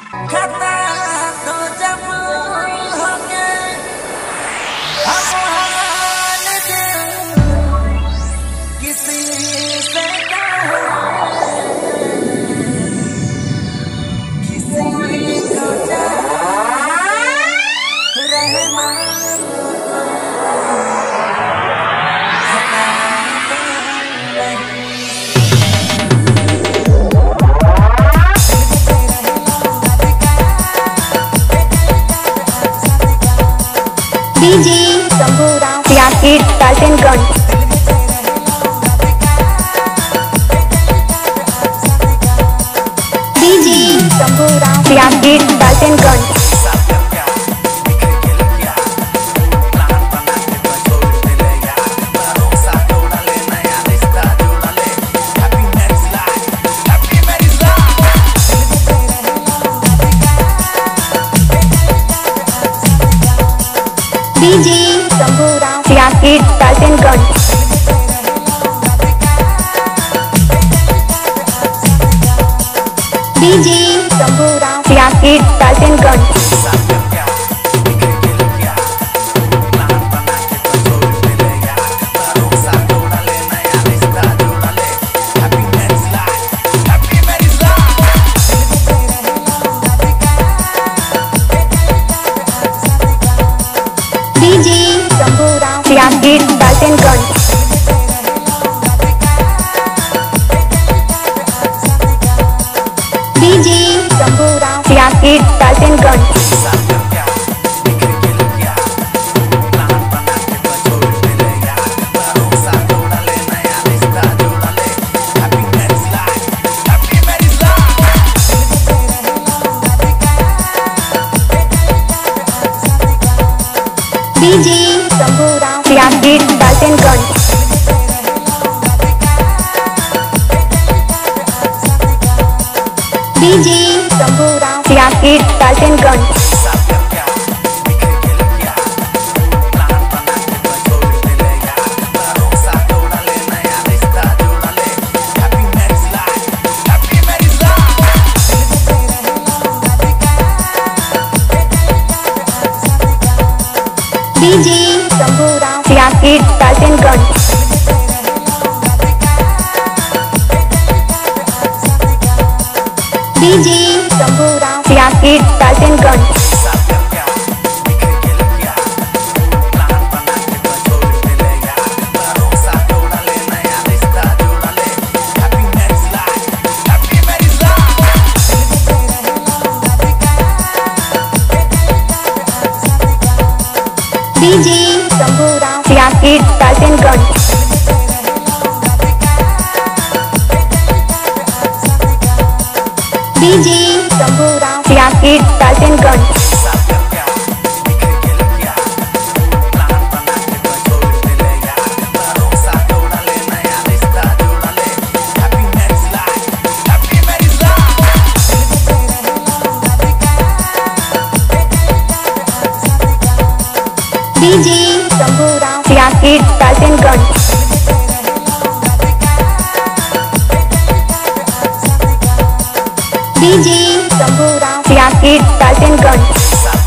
खता तो जब होके अफवान दिल किसी से कहे, किसी को चाहे रहमान डीजे शंभूराम सियासी डाल्टनगंज। डीजे शंभूराम सियासी डाल्टनगंज। डीजे शंभूराम सियासी डाल्टनगंज। डीजे शंभूराम सियासी डाल्टनगंज। डीजे शंभूराम सियासी डाल्टनगंज। डीजे शंभूराम सियासी डाल्टनगंज। डीजे शंभूराम सियासी डाल्टनगंज। डीजे शंभूराम सियासी डाल्टनगंज। डीजे शंभूराम सियासी डाल्टनगंज। डीजे शंभूराम सियासी डाल्टनगंज। डीजे शंभूराम सियासी डाल्टनगंज। डीजे शंभूराम सियासी डाल्टनगंज। डीजे शंभूराम सियासी डाल्टनगंज। डीजे शंभूराम सियासी डाल्टनगंज। डीजे शंभूराम सियासी डाल्टनगंज। डीजे शंभूराम सियासी डाल्टनगंज। डीजे शंभूराम सियासी डाल्टनगंज। डीजे शंभूराम सियासी डाल्टनगंज।